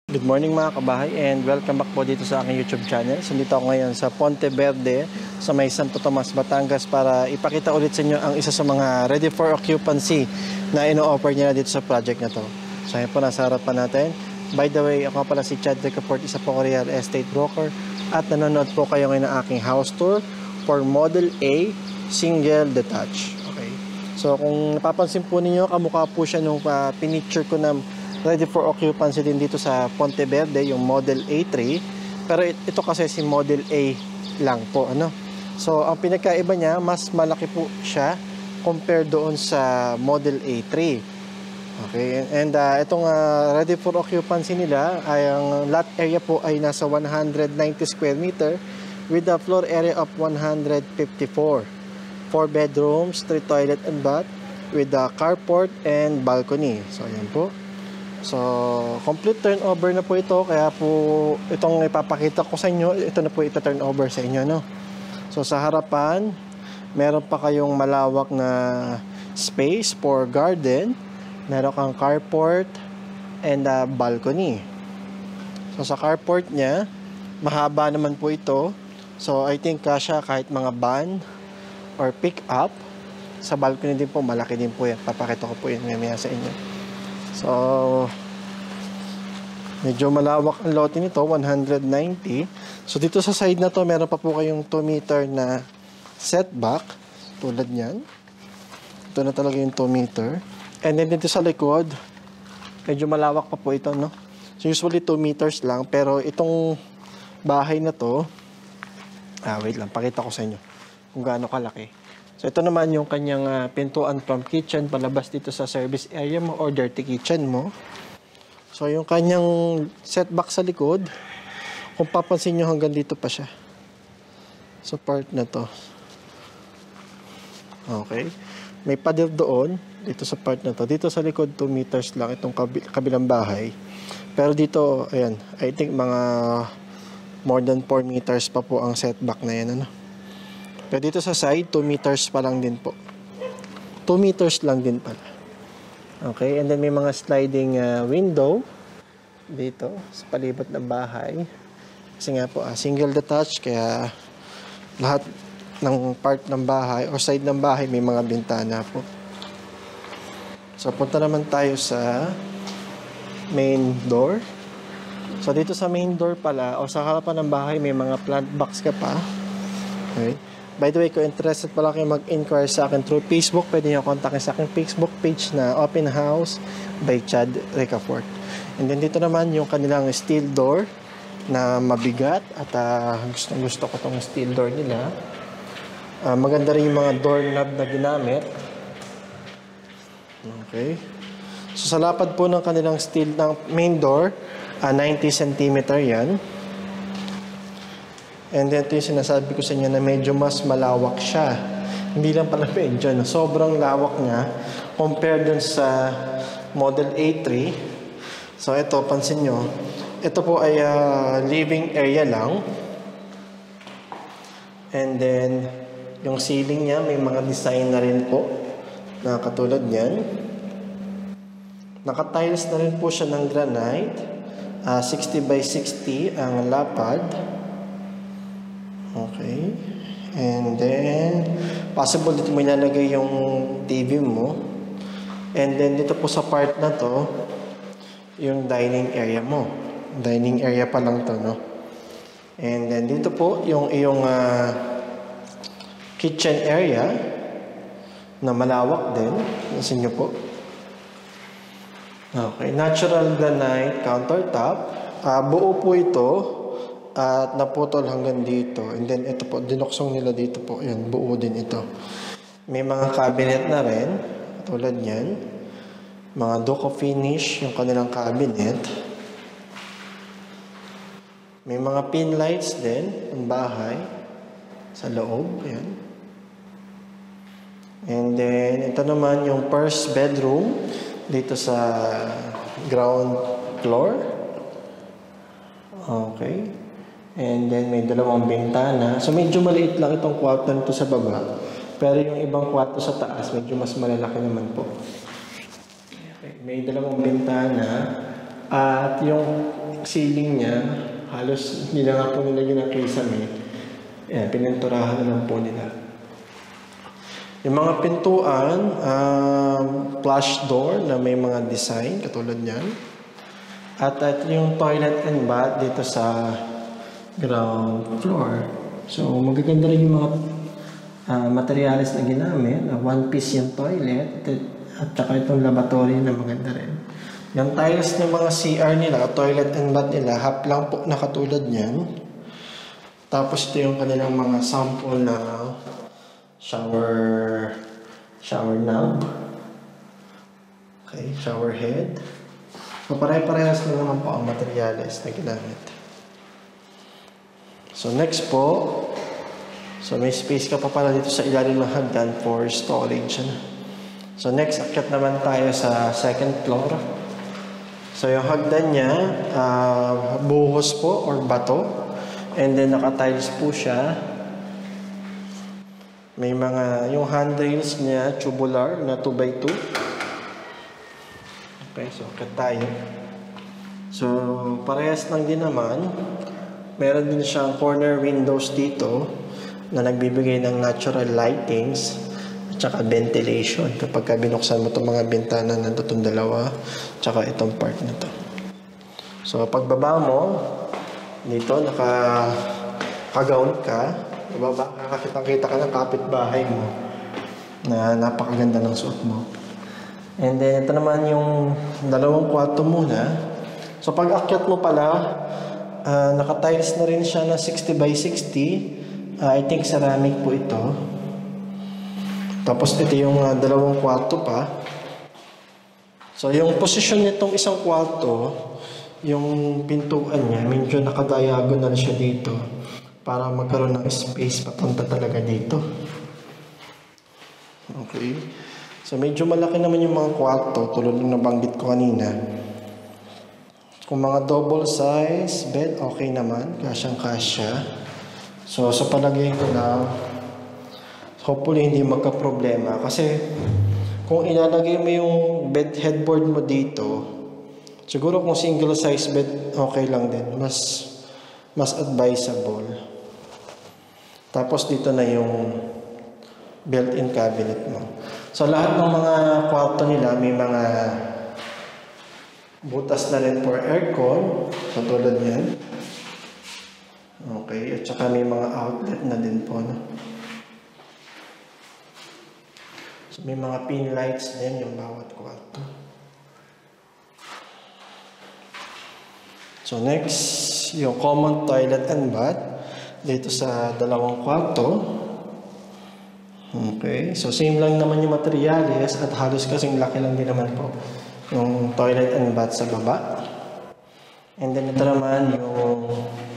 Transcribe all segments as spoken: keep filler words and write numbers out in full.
Good morning mga kabahay and welcome back po dito sa aking YouTube channel. So dito ako ngayon sa Ponte Verde sa may Sto.Tomas Batangas para ipakita ulit sa inyo ang isa sa mga ready for occupancy na ino-offer nila dito sa project na to. So ayan po, nasa harapan natin. By the way, ako pala si Carports, isa po ko real estate broker at nanonood po kayo ngayon ng aking house tour for Model A Single Detached. Okay. So kung napapansin po ninyo, kamukha po siya nung uh, pinicture ko na ready for occupancy din dito sa Ponte Verde, yung Model A three. Pero ito kasi si Model A lang po, ano. So ang pinagkaiba niya, mas malaki po siya compared doon sa Model A three. Okay, and uh, itong uh, ready for occupancy nila ay ang lot area po ay nasa one hundred ninety square meter with a floor area of one hundred fifty-four. Four bedrooms, three toilet and bath with a carport and balcony. So ayan po. So, complete turnover na po ito. Kaya po, itong ipapakita ko sa inyo, ito na po ito turnover sa inyo, no? So, sa harapan, meron pa kayong malawak na space for garden. Meron kang carport and a balcony. So, sa carport niya, mahaba naman po ito. So, I think kasya kahit mga van or pick up. Sa balcony din po, malaki din po yan. Papakita ko po yan mamaya sa inyo. So, medyo malawak ang lote nito, one hundred ninety. So, dito sa side na to, meron pa po kayong two meter na setback. Tulad niyan. Ito na talaga yung two meter. And then dito sa likod, medyo malawak pa po ito, no? So, usually two meters lang. Pero itong bahay na to, ah, wait lang, pakita ko sa inyo kung gaano kalaki. So, ito naman yung kanyang uh, pintuan from kitchen palabas dito sa service area mo or dirty kitchen mo. So, yung kanyang setback sa likod, kung papansin nyo hanggang dito pa siya. So, part na to. Okay. May pader doon, dito sa part na to. Dito sa likod, two meters lang itong kabilang bahay. Pero dito, ayan, I think mga more than four meters pa po ang setback na yan, ano? Pero dito sa side, two meters pa lang din po. two meters lang din pala. Okay, and then may mga sliding uh, window dito sa palibot ng bahay. Kasi nga po, uh, single detached, kaya lahat ng part ng bahay o side ng bahay may mga bintana po. So, punta naman tayo sa main door. So, dito sa main door pala, o sa harapan ng bahay, may mga plant box ka pa. Okay. By the way, kung interested pala kayo mag-inquire sa akin through Facebook, pwede nyo kontakin sa aking Facebook page na Open House by Chad Ricafort. And then dito naman yung kanilang steel door na mabigat at uh, gusto, gusto ko itong steel door nila. Uh, maganda rin yung mga doorknob na ginamit. Okay. So sa lapad po ng kanilang steel ng main door, uh, ninety centimeter yan. And then ito yung sinasabi ko sa inyo na medyo mas malawak siya. Hindi lang pala medyo, no? Sobrang lawak niya compared dun sa Model A three. So ito, pansin nyo, ito po ay uh, living area lang. And then yung ceiling niya may mga design na rin po na katulad niyan. Naka-tiles na rin po siya ng granite. uh, sixty by sixty ang lapad. Okay. And then, possible dito mo ilalagay yung T V mo. And then, dito po sa part na to, yung dining area mo. Dining area pa lang to, no? And then, dito po, yung iyong uh, kitchen area na malawak din. Nasin nyo po. Okay. Natural granite countertop. Uh, buo po ito. At naputol hanggang dito. And then ito po, dinuksong nila dito po. Yan, buo din ito. May mga cabinet na rin. Tulad yan. Mga duco finish yung kanilang cabinet. May mga pin lights din ang bahay. Sa loob. Yan. And then ito naman yung first bedroom dito sa ground floor. Okay. And then may dalawang bintana. So medyo maliit lang itong kwarto nito sa baba. Pero yung ibang kwarto sa taas, medyo mas malalaki naman po. Okay. May dalawang bintana. At yung ceiling niya, halos hindi na nga po nilagyan ng kisame. Ayan, pininturahan na lang po nila. Yung mga pintuan, um, flush door na may mga design, katulad niyan. At, at yung toilet and bath dito sa ground floor. So, magaganda rin yung mga uh, materials na ginamit. Uh, one piece yung toilet. At saka itong lavatory na maganda rin. Yung tiles ng mga C R nila, toilet and bath nila, half lang po na katulad niyan. Tapos ito yung kanilang mga sample na shower shower knob. Okay, shower head. So, pare-parehas na naman po ang materials na ginamit. So, next po. So, may space ka pa pala dito sa ilalim ng hagdan for storage. So, next, akyat naman tayo sa second floor. So, yung hagdan niya, uh, buhos po or bato. And then, naka-tiles po siya. May mga, yung handrails niya, tubular na two by two. Okay, so, akyat tayo. So, parehas lang din naman. Meron din siyang corner windows dito na nagbibigay ng natural lightings. Tsaka ventilation kapag binuksan mo itong mga bintana na itong dalawa tsaka itong part na to. So pagbaba mo dito naka kagaon ka, bababa ka, kita ka ng kapitbahay mo na napakaganda ng suot mo. And then ito naman yung dalawang kwarto muna. So pag akyat mo pala, uh, naka-tiles na rin siya na sixty by sixty. uh, I think ceramic po ito. Tapos ito yung uh, dalawang kwarto pa. So yung posisyon nitong isang kwarto, yung pintuan niya, medyo nakadiagonal siya dito para magkaroon ng space papunta talaga dito. Okay. So medyo malaki naman yung mga kwarto, tulad ng nabanggit ko kanina. Kung mga double size bed, okay naman, kasyang-kasya. So sa palagay ko na hopefully hindi magka-problema kasi kung ilalagay mo yung bed headboard mo dito, siguro kung single size bed okay lang din, mas mas advisable. Tapos dito na yung built-in cabinet mo. So lahat ng mga kwarto nila may mga butas na rin for aircon, katulad yan. Okay, at saka may mga outlet na din po, no? May mga pin lights din yung bawat kwarto. So next, yung common toilet and bath dito sa dalawang kwarto. Okay, so same lang naman yung materials at halos kasing laki lang din naman po yung toilet and bath sa baba. And then ito naman yung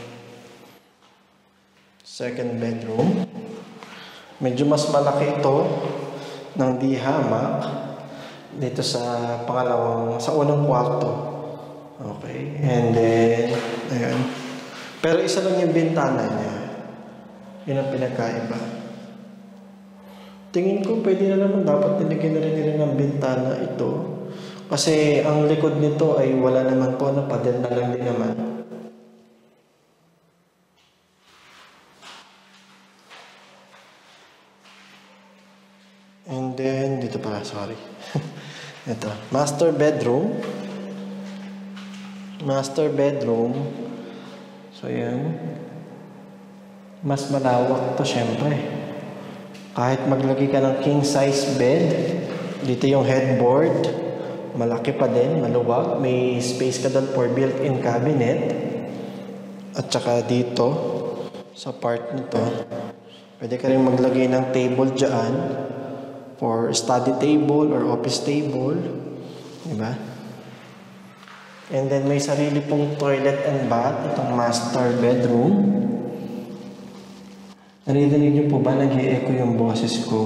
second bedroom. Medyo mas malaki ito ng di hamak dito sa pangalawang, sa unang kwarto. Okay, and then ayan, pero isa lang yung bintana niya, yun ang pinagkaiba. Tingin ko pwede na naman, dapat nilagyan na rin nila ng bintana ito kasi ang likod nito ay wala naman po, na pader na lang din naman. And then, dito pala, sorry. Ito, master bedroom. Master bedroom. So, yan. Mas malawak to, syempre. Kahit maglagay ka ng king size bed, dito yung headboard, malaki pa din, maluwag. May space ka doon for built-in cabinet. At saka dito, sa part nito, pwede ka rin maglagay ng table dyan for study table or office table, diba? And then may sarili pong toilet and bath, itong master bedroom. Narinig niyo po ba, nag-i-echo yung boses ko?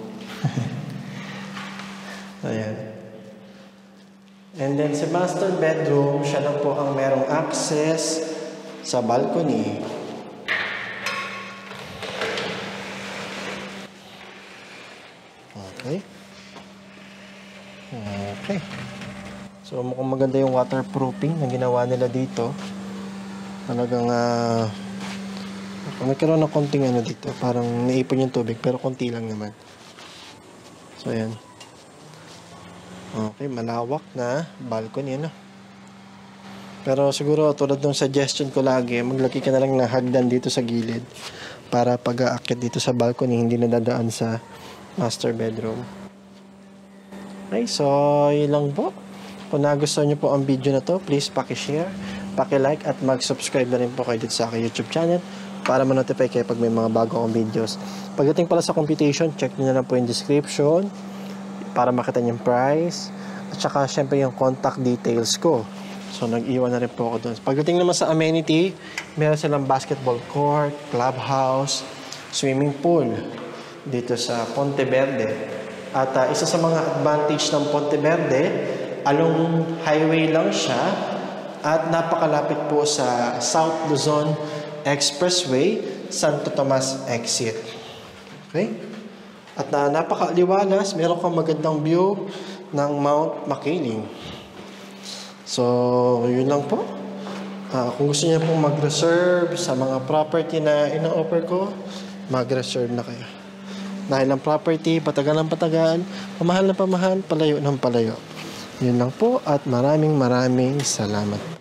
Ayan. And then sa master bedroom, siya lang po ang merong access sa balcony. Okay. Okay. So mukhang maganda yung waterproofing na ginawa nila dito. Talagang uh, nagkaroon ng konting ano dito, parang naipon yung tubig pero konti lang naman. So ayan. Okay, malawak na balcony ano. Pero siguro tulad ng suggestion ko lagi, maglagay ka na lang ng hagdan dito sa gilid para pag-aakyat dito sa balcony hindi nadadaan sa master bedroom. Okay, so yun lang po. Kung nagustuhan nyo po ang video na to, please paki-share, paki-like at mag-subscribe na rin po kayo dito sa aking YouTube channel para ma-notify kayo pag may mga bago akong videos. Pagdating pala sa computation, check nyo na lang po yung description para makita nyo yung price at saka syempre yung contact details ko. So nag-iwan na rin po ako doon. Pagdating naman sa amenity, meron silang basketball court, clubhouse, swimming pool dito sa Ponte Verde. At uh, isa sa mga advantage ng Ponte Verde, along highway lang siya at napakalapit po sa South Luzon Expressway, Sto.Tomas Exit. Okay? At uh, napakaliwalas, meron kang magandang view ng Mount Makiling. So, yun lang po. Uh, kung gusto niyo pong mag-reserve sa mga property na ina-offer ko, mag-reserve na kayo. Dahil ang property, patagal ng patagal, pamahal na pamahal, palayo ng palayo. Yun lang po at maraming maraming salamat.